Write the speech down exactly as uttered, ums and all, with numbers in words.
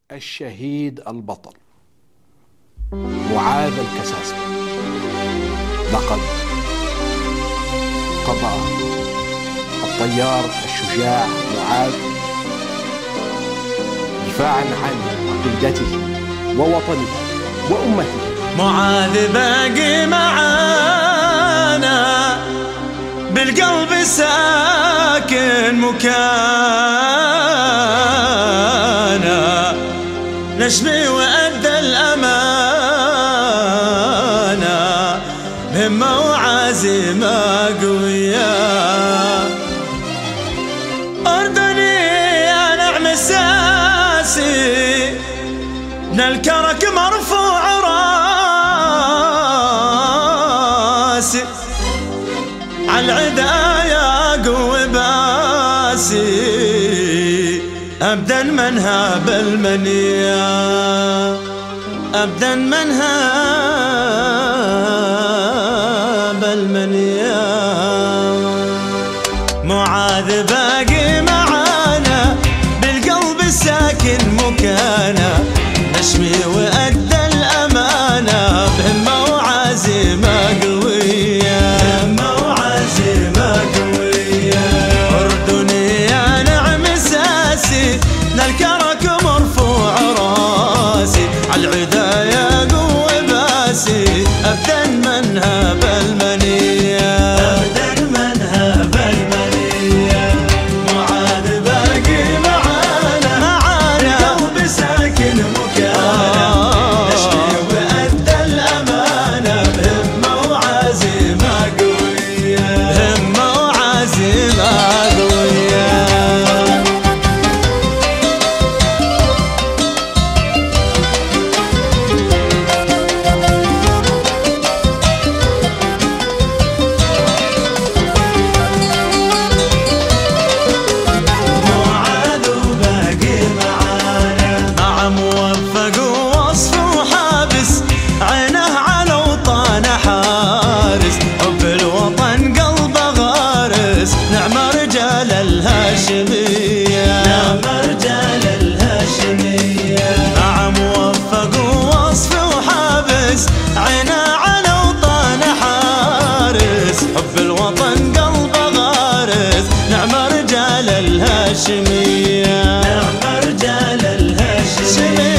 الشهيد البطل معاذ الكساسي لقد قضى الطيار الشجاع معاذ دفاعا عن عقيدته ووطنه وأمته. معاذ باقي معانا بالقلب ساكن مكانا، نشمي وأدى الأمانة بهمة وعزيمة قوية. أردني يا نعم الساسي من الكرك مرفوع راسي، عالعدا ياقوي باسي، أبدا من هاب المنية، أبدا من هاب المنية. معاذ باقي معانا بالقلب الساكن مكانا، نشمي وأدى الأمانة بهمة وعزيمة قوية، بهمة وعزيمة قوية. أردني يا نعم ساسي من الكرك مرفوع راسي، عالعدا ياقوي باسي، أبدا من هاب المنية، أبدا من هاب المنية. معاذ باقي معانا بالقلب ساكن مكانا، نشمي وأدى الأمانة بهمة وعزيمة قوية، بهمة وعزيمة قوية. نعم رجال الهاشمية، نعم موفق ووصف وحابس، عينه على وطن حارس، حب الوطن قلبه غارس. نعم رجال الهاشمية، نعم رجال الهاشمية.